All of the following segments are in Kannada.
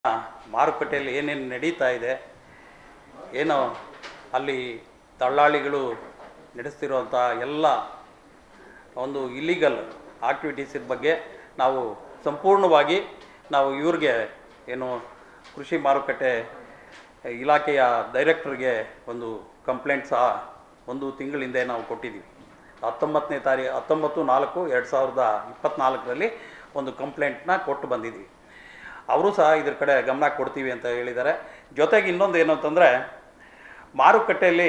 ಮಾರುಕಟ್ಟೆಯಲ್ಲಿ ಏನೇನು ನಡೀತಾ ಇದೆ, ಏನೋ ಅಲ್ಲಿ ದಳ್ಳಾಳಿಗಳು ನಡೆಸ್ತಿರುವಂಥ ಎಲ್ಲ ಒಂದು ಇಲ್ಲಿಗಲ್ ಆಕ್ಟಿವಿಟೀಸಿನ ಬಗ್ಗೆ ನಾವು ಸಂಪೂರ್ಣವಾಗಿ ನಾವು ಇವ್ರಿಗೆ ಏನು ಕೃಷಿ ಮಾರುಕಟ್ಟೆ ಇಲಾಖೆಯ ಡೈರೆಕ್ಟರ್ಗೆ ಒಂದು ಕಂಪ್ಲೇಂಟ್ ಸಹ ಒಂದು ತಿಂಗಳ ಹಿಂದೆ ನಾವು ಕೊಟ್ಟಿದ್ದೀವಿ. 19/4/2024ರಲ್ಲಿ ಒಂದು ಕಂಪ್ಲೇಂಟ್ನ ಕೊಟ್ಟು ಬಂದಿದ್ದೀವಿ. ಅವರು ಸಹ ಇದ್ರ ಕಡೆ ಗಮನ ಕೊಡ್ತೀವಿ ಅಂತ ಹೇಳಿದ್ದಾರೆ. ಜೊತೆಗೆ ಇನ್ನೊಂದು ಏನು ಅಂತಂದರೆ, ಮಾರುಕಟ್ಟೆಯಲ್ಲಿ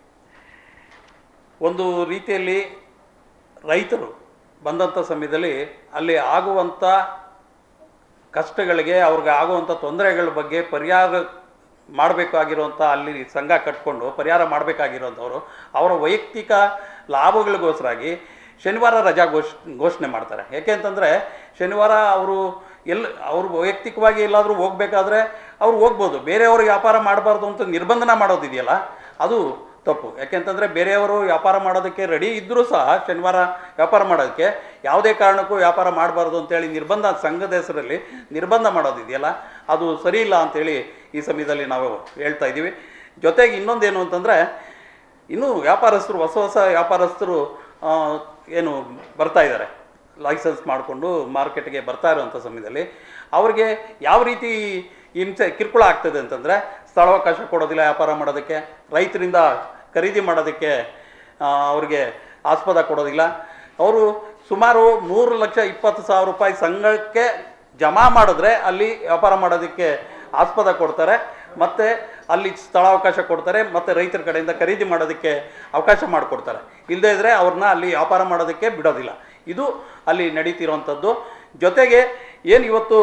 ಒಂದು ರೀತಿಯಲ್ಲಿ ರೈತರು ಬಂದಂಥ ಸಮಯದಲ್ಲಿ ಅಲ್ಲಿ ಆಗುವಂಥ ಕಷ್ಟಗಳಿಗೆ, ಅವ್ರಿಗೆ ಆಗುವಂಥ ತೊಂದರೆಗಳ ಬಗ್ಗೆ ಪರಿಹಾರ ಮಾಡಬೇಕಾಗಿರುವಂಥ ಅಲ್ಲಿ ಸಂಘ ಕಟ್ಕೊಂಡು ಪರಿಹಾರ ಮಾಡಬೇಕಾಗಿರೋಂಥವ್ರು ಅವರ ವೈಯಕ್ತಿಕ ಲಾಭಗಳಿಗೋಸ್ಕರಾಗಿ ಶನಿವಾರ ರಜಾ ಘೋಷಣೆ ಮಾಡ್ತಾರೆ. ಯಾಕೆ ಅಂತಂದರೆ ಶನಿವಾರ ಅವರು ವೈಯಕ್ತಿಕವಾಗಿ ಎಲ್ಲಾದರೂ ಹೋಗಬೇಕಾದ್ರೆ ಅವ್ರು ಹೋಗ್ಬೋದು, ಬೇರೆಯವ್ರಿಗೆ ವ್ಯಾಪಾರ ಮಾಡಬಾರ್ದು ಅಂತ ನಿರ್ಬಂಧನ ಮಾಡೋದಿದೆಯಲ್ಲ, ಅದು ತಪ್ಪು. ಯಾಕೆಂತಂದರೆ ಬೇರೆಯವರು ವ್ಯಾಪಾರ ಮಾಡೋದಕ್ಕೆ ರೆಡಿ ಇದ್ದರೂ ಸಹ ಶನಿವಾರ ವ್ಯಾಪಾರ ಮಾಡೋದಕ್ಕೆ ಯಾವುದೇ ಕಾರಣಕ್ಕೂ ವ್ಯಾಪಾರ ಮಾಡಬಾರ್ದು ಅಂತೇಳಿ ನಿರ್ಬಂಧ, ಸಂಘದ ಹೆಸರಲ್ಲಿ ನಿರ್ಬಂಧ ಮಾಡೋದಿದೆಯಲ್ಲ, ಅದು ಸರಿ ಇಲ್ಲ ಅಂಥೇಳಿ ಈ ಸಮಯದಲ್ಲಿ ನಾವು ಹೇಳ್ತಾ ಇದ್ದೀವಿ. ಜೊತೆಗೆ ಇನ್ನೊಂದೇನು ಅಂತಂದರೆ, ಇನ್ನೂ ವ್ಯಾಪಾರಸ್ಥರು ಹೊಸ ವ್ಯಾಪಾರಸ್ಥರು ಏನು ಬರ್ತಾ ಇದ್ದಾರೆ, ಲೈಸೆನ್ಸ್ ಮಾಡಿಕೊಂಡು ಮಾರ್ಕೆಟ್ಗೆ ಬರ್ತಾ ಇರೋವಂಥ ಸಮಯದಲ್ಲಿ ಅವ್ರಿಗೆ ಯಾವ ರೀತಿ ಕಿರುಕುಳ ಆಗ್ತದೆ ಅಂತಂದರೆ, ಸ್ಥಳಾವಕಾಶ ಕೊಡೋದಿಲ್ಲ ವ್ಯಾಪಾರ ಮಾಡೋದಕ್ಕೆ, ರೈತರಿಂದ ಖರೀದಿ ಮಾಡೋದಕ್ಕೆ ಅವ್ರಿಗೆ ಆಸ್ಪದ ಕೊಡೋದಿಲ್ಲ. ಅವರು ಸುಮಾರು 3,20,000 ರೂಪಾಯಿ ಸಂಘಕ್ಕೆ ಜಮಾ ಮಾಡಿದ್ರೆ ಅಲ್ಲಿ ವ್ಯಾಪಾರ ಮಾಡೋದಕ್ಕೆ ಆಸ್ಪದ ಕೊಡ್ತಾರೆ, ಮತ್ತು ಅಲ್ಲಿ ಸ್ಥಳಾವಕಾಶ ಕೊಡ್ತಾರೆ, ಮತ್ತು ರೈತರ ಕಡೆಯಿಂದ ಖರೀದಿ ಮಾಡೋದಕ್ಕೆ ಅವಕಾಶ ಮಾಡಿಕೊಡ್ತಾರೆ. ಇಲ್ಲದೇ ಇದ್ದರೆ ಅವ್ರನ್ನ ಅಲ್ಲಿ ವ್ಯಾಪಾರ ಮಾಡೋದಕ್ಕೆ ಬಿಡೋದಿಲ್ಲ. ಇದು ಅಲ್ಲಿ ನಡೀತಿರೋವಂಥದ್ದು. ಜೊತೆಗೆ ಏನು ಇವತ್ತು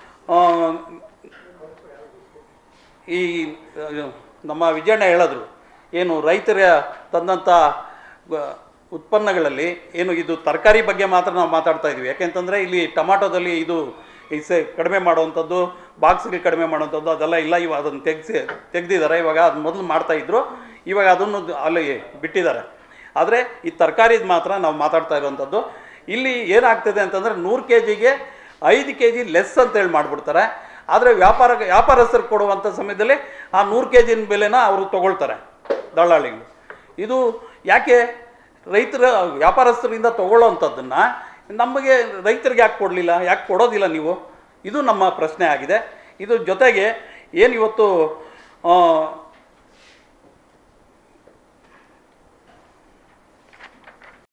ಈ ನಮ್ಮ ವಿಜಯಣ್ಣ ಹೇಳಿದ್ರು, ಏನು ರೈತರ ತಂದಂಥ ಉತ್ಪನ್ನಗಳಲ್ಲಿ ಏನು ಇದು ತರಕಾರಿ ಬಗ್ಗೆ ಮಾತ್ರ ನಾವು ಮಾತಾಡ್ತಾ ಇದ್ವಿ. ಯಾಕೆಂತಂದರೆ ಇಲ್ಲಿ ಟೊಮಾಟೋದಲ್ಲಿ ಇದು ಕಡಿಮೆ ಮಾಡುವಂಥದ್ದು, ಬಾಕ್ಸ್ಗೆ ಕಡಿಮೆ ಮಾಡುವಂಥದ್ದು ಅದೆಲ್ಲ ಇಲ್ಲ. ಇವಾಗ ಅದನ್ನು ತೆಗೆದಿದ್ದಾರೆ. ಇವಾಗ ಅದು ಮೊದಲು ಮಾಡ್ತಾಯಿದ್ರು, ಇವಾಗ ಅದನ್ನು ಅಲ್ಲಿ ಬಿಟ್ಟಿದ್ದಾರೆ. ಆದರೆ ಈ ತರಕಾರಿದು ಮಾತ್ರ ನಾವು ಮಾತಾಡ್ತಾ ಇರುವಂಥದ್ದು. ಇಲ್ಲಿ ಏನಾಗ್ತದೆ ಅಂತಂದರೆ 100 kgಗೆ 5 kg ಲೆಸ್ ಅಂತೇಳಿ ಮಾಡಿಬಿಡ್ತಾರೆ. ಆದರೆ ವ್ಯಾಪಾರಸ್ಥರು ಕೊಡುವಂಥ ಸಮಯದಲ್ಲಿ ಆ 100 kg ಬೆಲೆನ ಅವರು ತೊಗೊಳ್ತಾರೆ ದಳ್ಳಾಳಿಗಳು. ಇದು ಯಾಕೆ ರೈತರ ವ್ಯಾಪಾರಸ್ಥರಿಂದ ತೊಗೊಳ್ಳೋವಂಥದ್ದನ್ನು ನಮಗೆ ರೈತರಿಗೆ ಯಾಕೆ ಕೊಡಲಿಲ್ಲ, ಯಾಕೆ ಕೊಡೋದಿಲ್ಲ ನೀವು? ಇದು ನಮ್ಮ ಪ್ರಶ್ನೆ ಆಗಿದೆ. ಇದು ಜೊತೆಗೆ ಏನು ಇವತ್ತು